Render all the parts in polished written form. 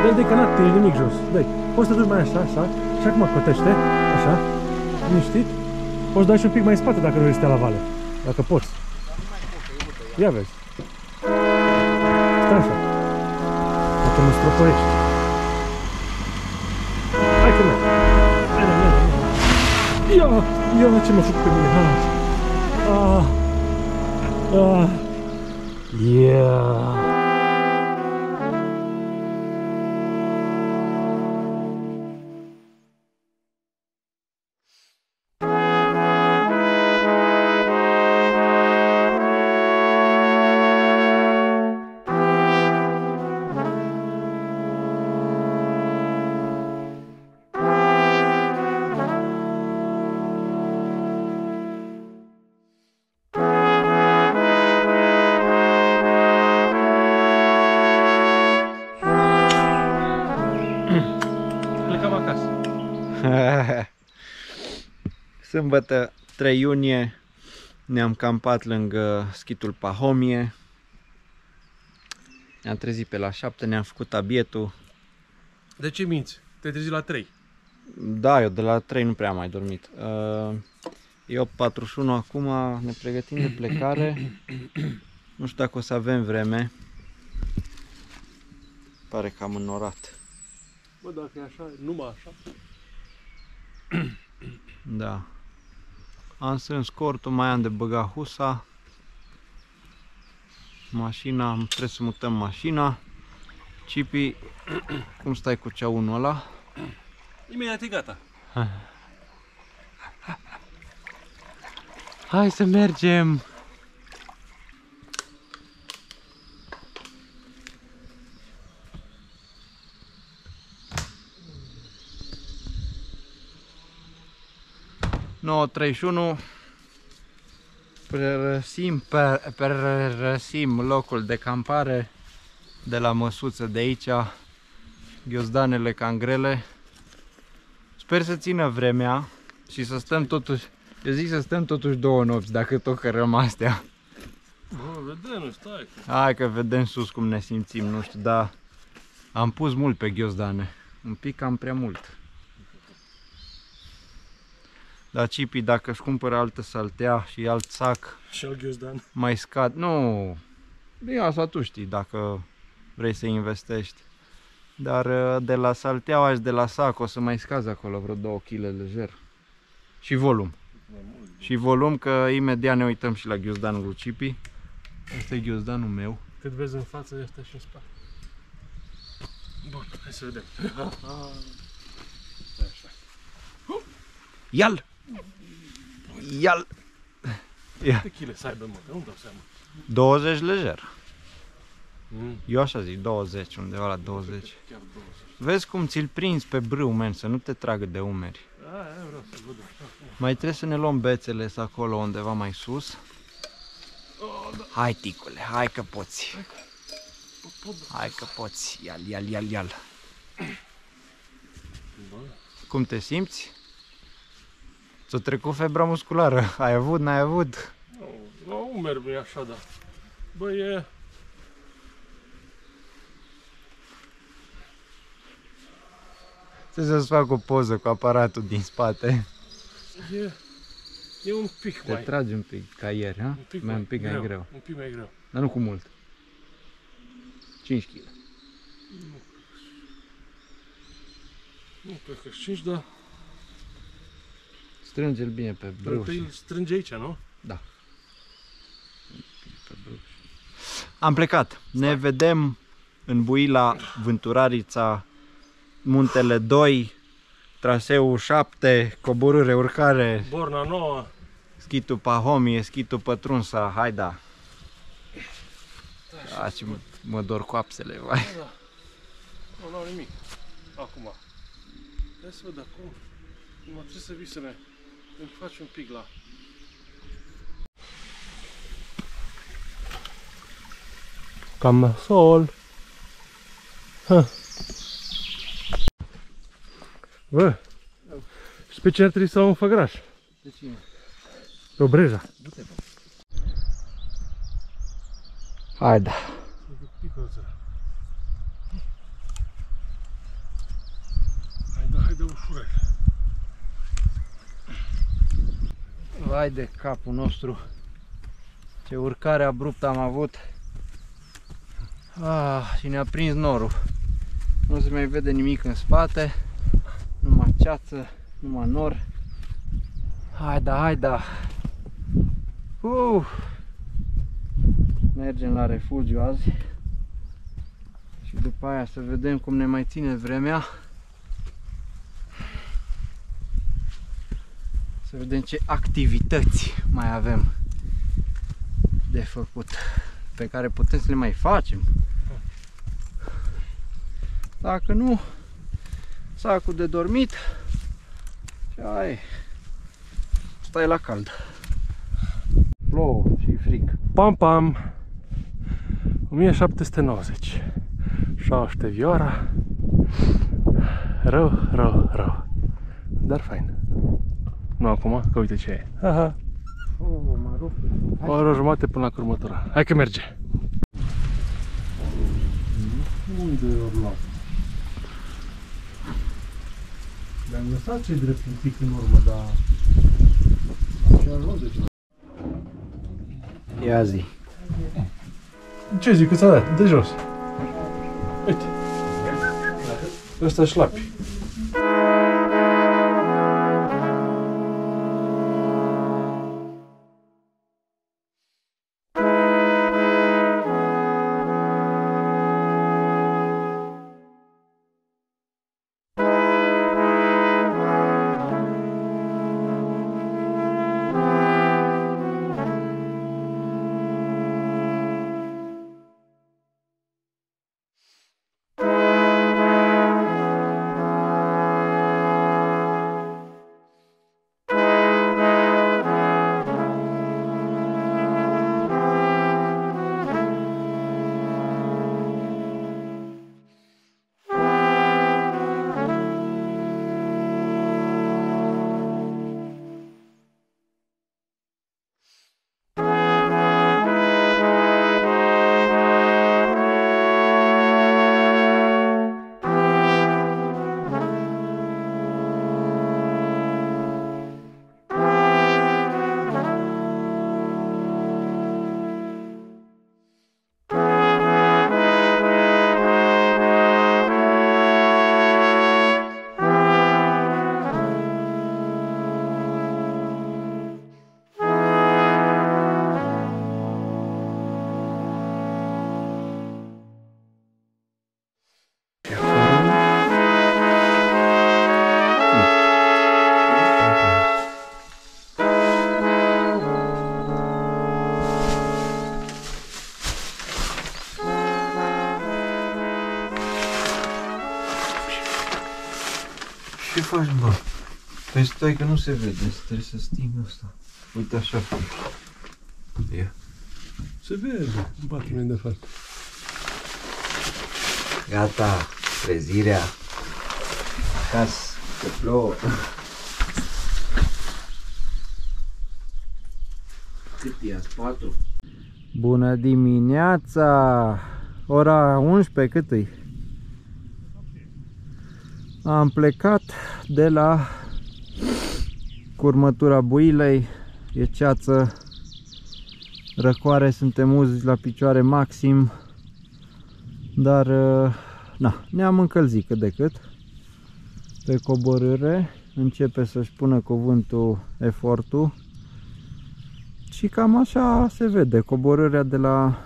Dă-l de că n-a tine nimic jos. Dă-i. Poți să te duci mai așa, așa. Și acum cotește. Așa. Liniștit. Poți să dai și un pic mai în spate dacă nu vrei să stea la vale. Dacă poți. Ia vezi. Stai așa. Dacă mă stropoiești. Hai că merg. Ia ce mă făcut pe mine. Yeah. Sâmbătă 3 iunie ne-am campat lângă schitul Pahomie. Ne-am trezit pe la 7, ne-am făcut abietul. De ce minți? Te-ai trezit la 3? Da, eu de la 3 nu prea am mai dormit. E 8:41 acum, ne pregătim de plecare. Nu știu dacă o să avem vreme. Pare că am înnorat. Bă, dacă e așa, numai așa. Da. Am strâns cortul, mai am de băgat husa. Mașina, trebuie să mutăm mașina. Cipi, cum stai cu ceaunul ăla? Imediat e gata. Hai să mergem! Părăsim locul de campare de la măsuță de aici, ghiozdanele cam grele. Sper să țină vremea și să stăm totuși, eu zic să stăm totuși 2 nopți, dacă tot cărăm astea. Bă, vedem, stai. Hai că vedem sus cum ne simțim, nu știu, dar am pus mult pe ghiozdane, un pic cam prea mult. Dar Cipi, dacă își cumpără altă saltea și alt sac, și alt ghiozdan, mai scad. Nu, e asta tu știi, dacă vrei să investești. Dar de la salteaua și de la sac o să mai scazi acolo vreo 2 kg lejer. Și volum. Și volum, că imediat ne uităm și la ghiozdanul lui Cipi. Asta e ghiozdanul meu. Cât vezi în față, este și în spate. Bun, hai să vedem. Ia-l! Ia-l! Câte kg să aibă, mă? Nu-mi dau seama. 20 lejer. Eu așa zic, 20, undeva la 20. Chiar 20. Vezi cum ți-l prinzi pe brâu, men, să nu te tragă de umeri. Aia vreau să văd. Mai trebuie să ne luăm bețele acolo undeva mai sus. Hai, ticule, hai că poți. Hai că poți. Ia-l. Cum te simți? Ți-a trecut febra musculară? Ai avut, n-ai avut? La umeri nu e așa, da. Bă, e... Să-ți fac o poză cu aparatul din spate. E un pic Te mai... tragi un pic ca ieri, ha? Un pic mai greu. Un pic mai greu. Dar nu cu mult. 5 kg. Nu cred că 5, dar... Strânge-l bine pe brâu. Îl strânge aici, nu? Da. Am plecat. Ne vedem în Buila, Vânturarița, Muntele 2, traseul 7, coborâre, urcare, Borna Nouă, schitul Pahomie, schitul Pătrunsa. Hai da. Da, și mă dor coapsele, vai. Da. Nu n-au nimic. Acum. Hai să văd acum. Mă trebuie să vii să ne faci un pic la... Cam sol. Bă, și pe ce ar trebui să am un făgraș? De cine? Pe o breja. Hai da. Vai de capul nostru, ce urcare abruptă am avut. Și ne-a prins norul. Nu se mai vede nimic în spate, numai ceață, numai nor. Haida. Mergem la refugiu azi și după aia să vedem cum ne mai ține vremea. Să vedem ce activități mai avem de făcut, pe care putem să le mai facem. Dacă nu, sacul de dormit și ai, stai la cald. Plouă și frig. Pam! 1790. 7 viora. Rău. Dar fain. Nu acum, că uite ce e. Aha. M-a rupt. O oră jumate până la curmătura. Hai că merge. Unde ori luat? Le-am lăsat cei drept un pic în urmă, dar... Ia zi. Ce zic, cât ți-a dat? De jos. Uite. Ăsta șlapi. Ce faci, bă? Păi stai că nu se vede, trebuie să sting asta. Uite așa fac. Ia. Se vede, 4 minute de fapt. Gata, trezirea. Acasă, că plouă. Cât e azi? 4? Bună dimineața! Ora 11, cât e? Am plecat de la curmătura Builei, e ceață, răcoare, suntem uzi la picioare maxim, dar na, ne-am încălzit cât de cât. Pe coborâre începe să-și pună cuvântul efortul și cam așa se vede coborârea de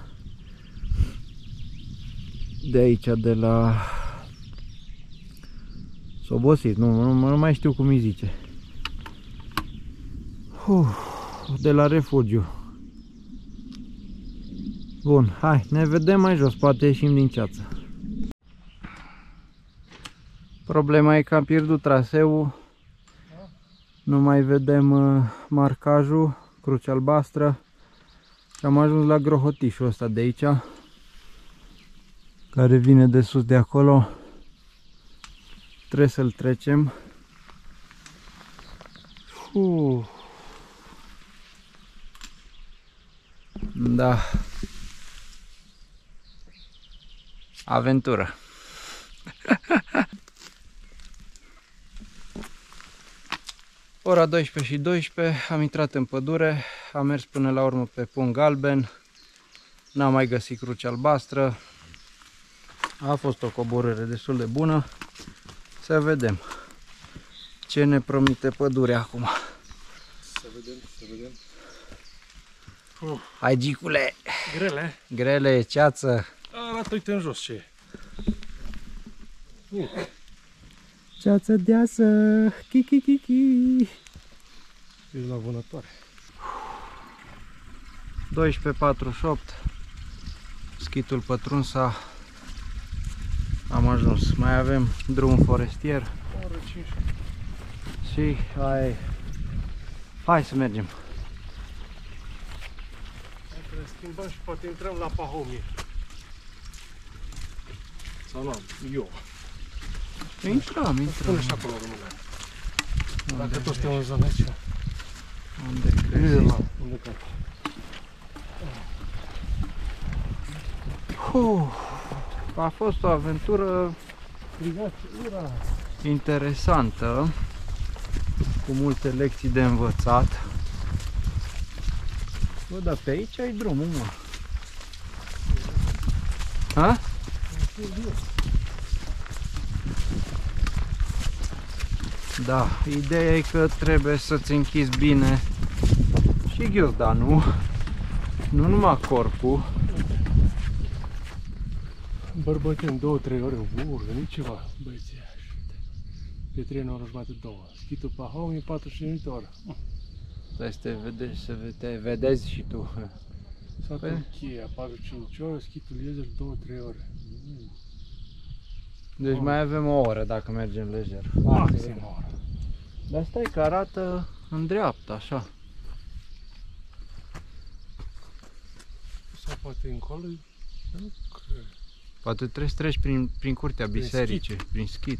aici, de la Sobosit, nu mai știu cum îi zice. De la refugiu. Bun, hai, ne vedem mai jos, poate ieșim din ceață. Problema e că am pierdut traseul. Nu mai vedem marcajul, crucea albastră. Și am ajuns la grohotișul ăsta de aici, care vine de sus de acolo. Trebuie să-l trecem. Da. Aventură. Ora 12:12, am intrat în pădure, am mers până la urmă pe Punct Galben, n-am mai găsit cruce albastră, a fost o coborâre destul de bună, să vedem ce ne promite pădurea acum. Să vedem. Hai, Gicule! Grele? Grele, ceață! Arată, uite în jos ce e. Ceață deasă, chi. Ești la vânătoare. 12:48, schitul Pătrunsa, am ajuns. Mai avem drum forestier Oră 5. și hai să mergem. Dacă ne schimbăm și poate intrăm la Pahomie. Sau nu, eu. Intrăm. Pune și acolo rămâne. Dacă toți suntem în zona aici. Unde crezi? Unde cred? A fost o aventură interesantă, cu multe lecții de învățat. Bă, dar pe aici ai drumul, mă. Ha? Da, ideea e că trebuie să-ți închizi bine și ghiozdanul, nu numai corpul. Bărbătem 2-3 ore, venit ceva, băieții. Pe 3 ore jumate 2. Schitul Pahomie 45 de ore. Stai să te vedezi și tu. Satul Cheia 45 ore, schitul Iezer 2-3 ore. Deci mai avem o oră dacă mergem lejer. Maxim o oră. Dar stai că arată în dreapta, așa. Sau poate încolo, nu cred. Poate trebuie să treci prin curtea bisericii, prin schit.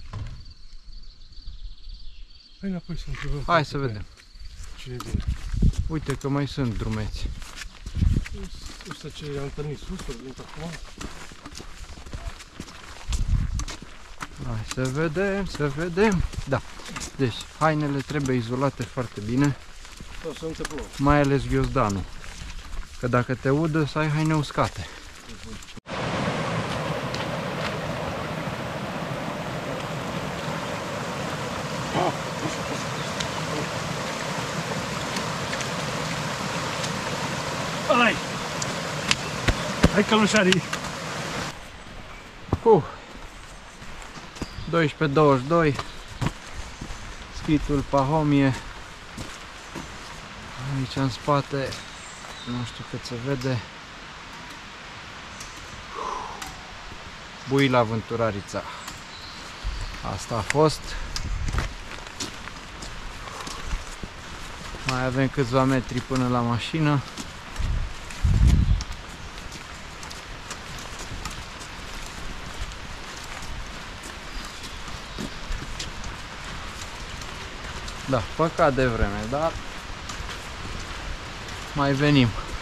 Hai înapoi să întrebăm. Hai să vedem. Cine vine? Uite că mai sunt drumeți. Ăsta ce am întâlnit sus, îl vin acum. Hai să vedem. Da. Deci, hainele trebuie izolate foarte bine, Sau să nu te plouă. mai ales ghiozdanul. Că dacă te udă, să ai haine uscate. Hai călușarii! 12:22, schitul Pahomie. Aici în spate, nu știu cât se vede, Buila Vânturarița. Asta a fost. Mai avem câțiva metri până la mașină. Da, păcat de vreme, dar mai venim.